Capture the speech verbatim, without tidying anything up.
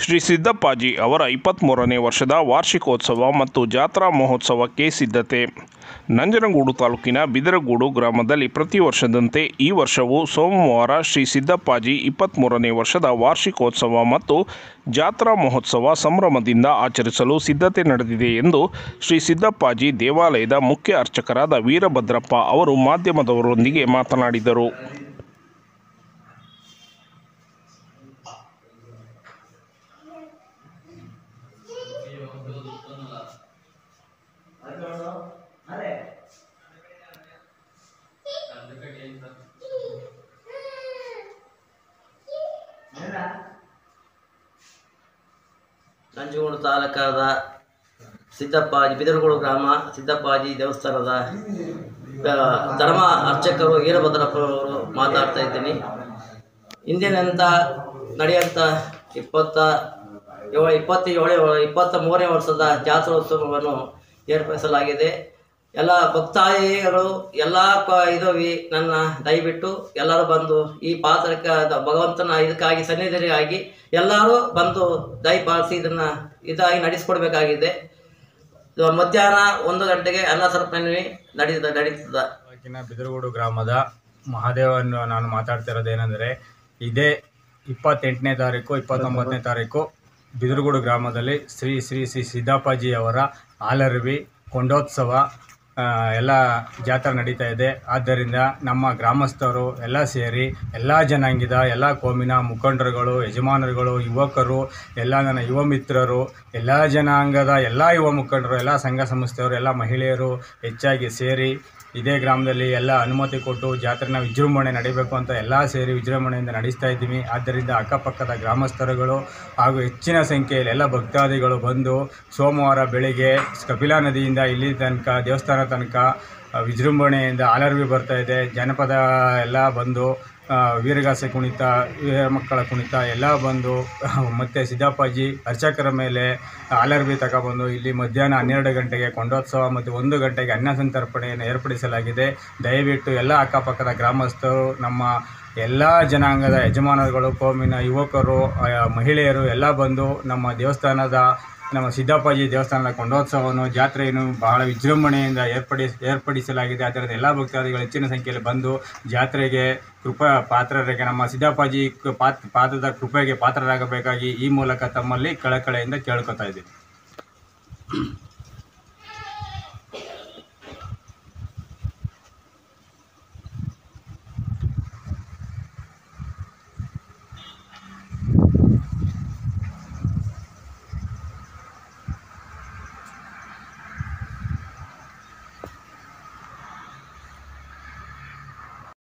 ಶ್ರೀ ಸಿದ್ದಪ್ಪಾಜಿ ಅವರ ಇಪ್ಪತ್ತ್ಮೂರನೇ ವರ್ಷದ ವಾರ್ಷಿಕೋತ್ಸವ ಮತ್ತು ಜಾತ್ರಾ ಮಹೋತ್ಸವಕ್ಕೆ ಸಿದ್ಧತೆ. ನಂಜನಗೂಡು ತಾಲೂಕಿನ ಬಿದರಗೂಡು ಗ್ರಾಮದಲ್ಲಿ ಪ್ರತಿ ವರ್ಷದಂತೆ ಈ ವರ್ಷವೂ ಸೋಮವಾರ ಶ್ರೀ ಸಿದ್ದಪ್ಪಾಜಿ ಇಪ್ಪತ್ತ್ಮೂರನೇ ವರ್ಷದ ವಾರ್ಷಿಕೋತ್ಸವ ಮತ್ತು ಜಾತ್ರಾ ಮಹೋತ್ಸವ ಸಂಭ್ರಮದಿಂದ ಆಚರಿಸಲು ಸಿದ್ಧತೆ ನಡೆದಿದೆ ಎಂದು ಶ್ರೀ ಸಿದ್ದಪ್ಪಾಜಿ ದೇವಾಲಯದ ಮುಖ್ಯ ಅರ್ಚಕರಾದ ವೀರಭದ್ರಪ್ಪ ಅವರು ಮಾಧ್ಯಮದವರೊಂದಿಗೆ ಮಾತನಾಡಿದರು. ನಂಜನಗೂಡು ತಾಲೂಕಾದ ಸಿದ್ದಪ್ಪಾಜಿ ಬಿದರಗೂಡು ಗ್ರಾಮ ಸಿದ್ದಪ್ಪಾಜಿ ದೇವಸ್ಥಾನದ ಧರ್ಮ ಅರ್ಚಕರು ವೀರಭದ್ರಪ್ಪರವರು ಮಾತಾಡ್ತಾ ಇದ್ದೀನಿ. ಇಂದಿನಂತ ನಡೆಯುವಂಥ ಇಪ್ಪತ್ತ ಏಳು ಇಪ್ಪತ್ತೇಳು ಇಪ್ಪತ್ತ ಮೂರನೇ ವರ್ಷದ ಜಾತ್ರೋತ್ಸವವನ್ನು ಏರ್ಪಡಿಸಲಾಗಿದೆ. ಎಲ್ಲ ಭಕ್ತಾದಿಗಳು ಎಲ್ಲ ಕ ಇದುವಿ ನನ್ನ ದಯವಿಟ್ಟು ಎಲ್ಲರೂ ಬಂದು ಈ ಪಾತ್ರಕ್ಕೆ ಭಗವಂತನ ಇದಕ್ಕಾಗಿ ಸನ್ನಿಧಿಯಾಗಿ ಎಲ್ಲರೂ ಬಂದು ದಯಪಾಲಿಸಿ ಇದನ್ನು ಇದಾಗಿ ನಡೆಸಿಕೊಡ್ಬೇಕಾಗಿದೆ. ಮಧ್ಯಾಹ್ನ ಒಂದು ಗಂಟೆಗೆ ಅನ್ನ ಸಮರ್ಪಣೆ ನಡೀತ ನಡೀತದ ಬಿದರಗೂಡು ಗ್ರಾಮದ ಮಹಾದೇವನ್ನು ನಾನು ಮಾತಾಡ್ತಿರೋದೇನೆಂದರೆ, ಇದೇ ಇಪ್ಪತ್ತೆಂಟನೇ ತಾರೀಕು ಇಪ್ಪತ್ತೊಂಬತ್ತನೇ ತಾರೀಕು ಬಿದರಗೂಡು ಗ್ರಾಮದಲ್ಲಿ ಶ್ರೀ ಶ್ರೀ ಶ್ರೀ ಸಿದ್ದಪ್ಪಾಜಿ ಅವರ ಆಲರವಿ ಕೊಂಡೋತ್ಸವ ಎಲ್ಲ ಜಾತ್ರೆ ನಡೀತಾ ಇದೆ. ಆದ್ದರಿಂದ ನಮ್ಮ ಗ್ರಾಮಸ್ಥರು ಎಲ್ಲ ಸೇರಿ ಎಲ್ಲ ಜನಾಂಗದ ಎಲ್ಲ ಕೋಮಿನ ಮುಖಂಡರುಗಳು, ಯಜಮಾನರುಗಳು, ಯುವಕರು, ಎಲ್ಲ ನನ್ನ ಯುವ ಮಿತ್ರರು, ಎಲ್ಲ ಜನಾಂಗದ ಎಲ್ಲ ಯುವ ಮುಖಂಡರು, ಎಲ್ಲ ಸಂಘ ಸಂಸ್ಥೆಯವರು, ಎಲ್ಲ ಮಹಿಳೆಯರು ಹೆಚ್ಚಾಗಿ ಸೇರಿ ಇದೇ ಗ್ರಾಮದಲ್ಲಿ ಎಲ್ಲ ಅನುಮತಿ ಕೊಟ್ಟು ಜಾತ್ರೆನ ವಿಜೃಂಭಣೆ ನಡೀಬೇಕು ಅಂತ ಎಲ್ಲ ಸೇರಿ ವಿಜೃಂಭಣೆಯಿಂದ ನಡೆಸ್ತಾ ಇದ್ದೀವಿ. ಆದ್ದರಿಂದ ಅಕ್ಕಪಕ್ಕದ ಗ್ರಾಮಸ್ಥರುಗಳು ಹಾಗೂ ಹೆಚ್ಚಿನ ಸಂಖ್ಯೆಯಲ್ಲಿ ಎಲ್ಲ ಭಕ್ತಾದಿಗಳು ಬಂದು ಸೋಮವಾರ ಬೆಳಿಗ್ಗೆ ಕಪಿಲಾ ನದಿಯಿಂದ ಇಲ್ಲಿ ತನಕ ದೇವಸ್ಥಾನ ತನಕ ವಿಜೃಂಭಣೆಯಿಂದ ಆಲರವಿ ಬರ್ತಾ ಇದೆ. ಜನಪದ ಎಲ್ಲ ಬಂದು ವೀರಗಾಸೆ ಕುಣಿತ, ವೀರ ಮಕ್ಕಳ ಕುಣಿತ ಎಲ್ಲ ಬಂದು ಮತ್ತು ಸಿದ್ದಪ್ಪಾಜಿ ಅರ್ಚಕರ ಮೇಲೆ ಆಲರವಿ ತಗೊಬಂದು ಇಲ್ಲಿ ಮಧ್ಯಾಹ್ನ ಹನ್ನೆರಡು ಗಂಟೆಗೆ ಕೊಂಡೋತ್ಸವ ಮತ್ತು ಒಂದು ಗಂಟೆಗೆ ಅನ್ನ ಸಂತರ್ಪಣೆಯನ್ನು ಏರ್ಪಡಿಸಲಾಗಿದೆ. ದಯವಿಟ್ಟು ಎಲ್ಲ ಅಕ್ಕಪಕ್ಕದ ಗ್ರಾಮಸ್ಥರು, ನಮ್ಮ ಎಲ್ಲ ಜನಾಂಗದ ಯಜಮಾನರುಗಳು, ಕೋಮಿನ ಯುವಕರು, ಮಹಿಳೆಯರು ಎಲ್ಲ ಬಂದು ನಮ್ಮ ದೇವಸ್ಥಾನದ ನಮ್ಮ ಸಿದ್ದಪ್ಪಾಜಿ ದೇವಸ್ಥಾನದ ಕೊಂಡೋತ್ಸವವನ್ನು ಜಾತ್ರೆಯನ್ನು ಬಹಳ ವಿಜೃಂಭಣೆಯಿಂದ ಏರ್ಪಡಿಸ್ ಏರ್ಪಡಿಸಲಾಗಿದೆ. ಆದ್ದರಿಂದ ಎಲ್ಲ ಭಕ್ತಾದಿಗಳು ಹೆಚ್ಚಿನ ಸಂಖ್ಯೆಯಲ್ಲಿ ಬಂದು ಜಾತ್ರೆಗೆ ಕೃಪಾ ಪಾತ್ರರಿಗೆ, ನಮ್ಮ ಸಿದ್ದಪ್ಪಾಜಿ ಪಾತ್ ಪಾತ್ರದ ಕೃಪೆಗೆ ಪಾತ್ರರಾಗಬೇಕಾಗಿ ಈ ಮೂಲಕ ತಮ್ಮಲ್ಲಿ ಕಳಕಳೆಯಿಂದ ಕೇಳ್ಕೊತಾ ಇದ್ದೀವಿ.